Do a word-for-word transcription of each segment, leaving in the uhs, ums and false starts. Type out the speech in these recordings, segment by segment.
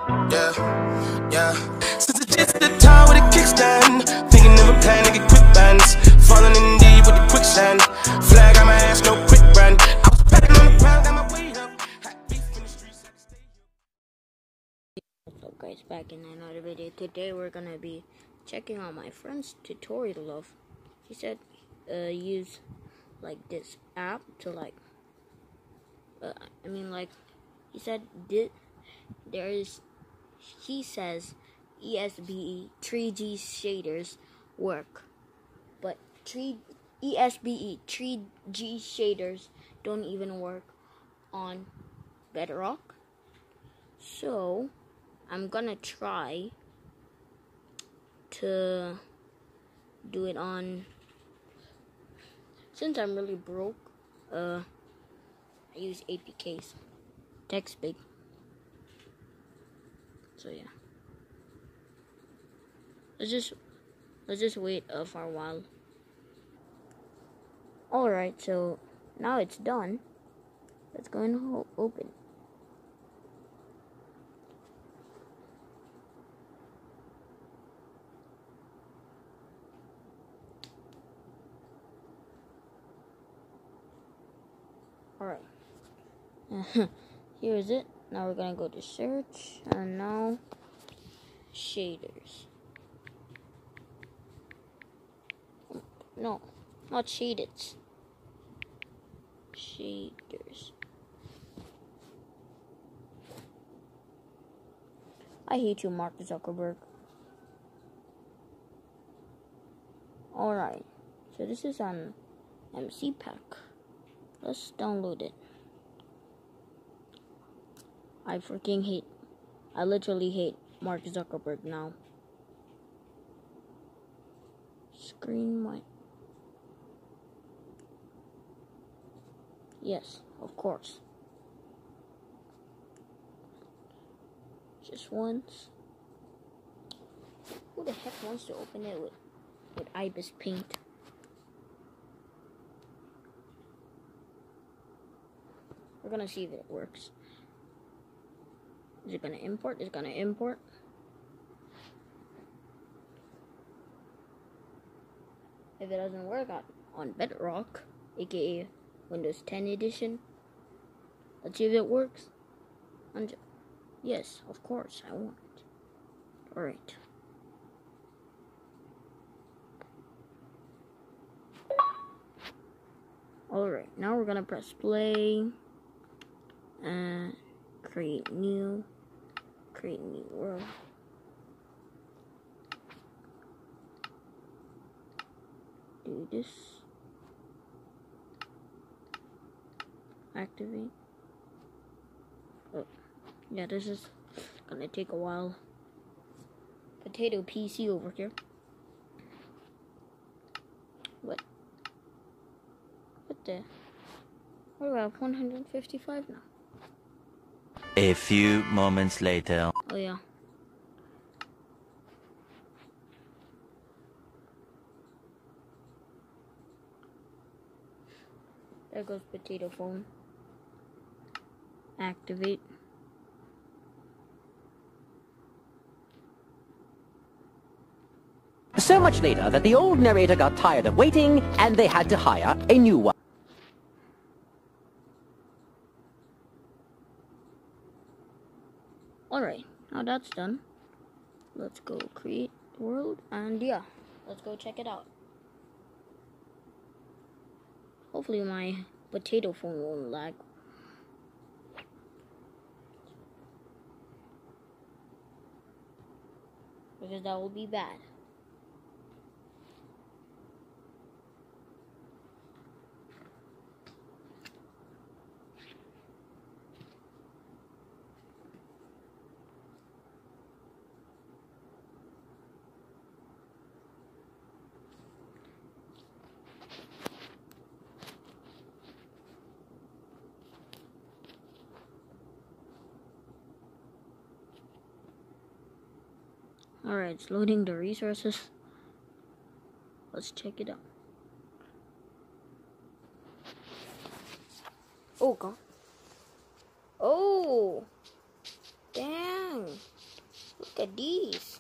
Yeah, yeah. Since it's just the time with a kickstand, thinking of a plan to get quick bands. Falling in deep with the quicksand. Flag on my ass, no quick brand. I was packing on the ground, got my weight up. Hot beef in the streets, I can stay up. What's up, guys? Back in another video. Today we're gonna be checking out my friend's tutorial of. He said, uh, use like this app to like. Uh, I mean, like, he said did there is. He says E S B E three G shaders work, but three E S B E three G shaders don't even work on Bedrock. So I'm gonna try to do it on. Since I'm really broke, uh, I use A P Ks, TextBig. So yeah, let's just let's just wait uh, for a while. All right, so now it's done. Let's go and ho- open. All right, here is it. Now we're gonna go to search, and now shaders. No, not shaded. Shaders. I hate you, Mark Zuckerberg. Alright, so this is an M C pack. Let's download it. I freaking hate, I literally hate Mark Zuckerberg now. Screen my. Yes, of course. Just once. Who the heck wants to open it with, with Ibis Paint? We're gonna see if it works. Is it gonna import? Is it gonna import? If it doesn't work on, on Bedrock, aka Windows ten edition, let's see if it works. And yes, of course, I want it. Alright. Alright, now we're gonna press play and create new, create new world. Do this. Activate. Oh, yeah, this is gonna take a while. Potato P C over here. What? What the? We're at one hundred fifty-five now. A few moments later. Oh yeah. There goes potato phone. Activate. So much later that the old narrator got tired of waiting and they had to hire a new one. Alright, now that's done. Let's go create world, and yeah, let's go check it out. Hopefully my potato phone won't lag. Because that will be bad. Alright, it's loading the resources. Let's check it out. Oh god. Oh! Dang! Look at these.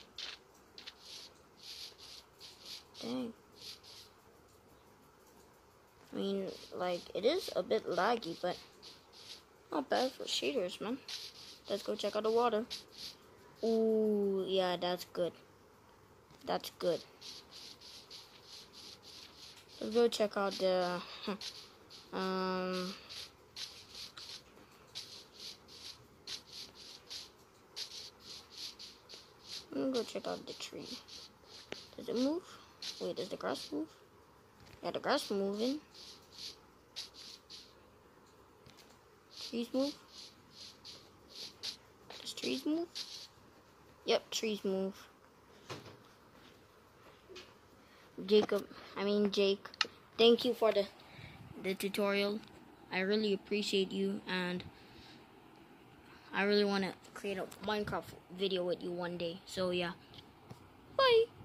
Dang. I mean, like, it is a bit laggy, but not bad for shaders, man. Let's go check out the water. Ooh, yeah, that's good. That's good. Let's go check out the... um... I'm gonna go check out the tree. Does it move? Wait, does the grass move? Yeah, the grass moving. Trees move? Does trees move? Yep, trees move. Jacob, I mean Jake, thank you for the the tutorial. I really appreciate you, and I really want to create a Minecraft video with you one day. So yeah, bye.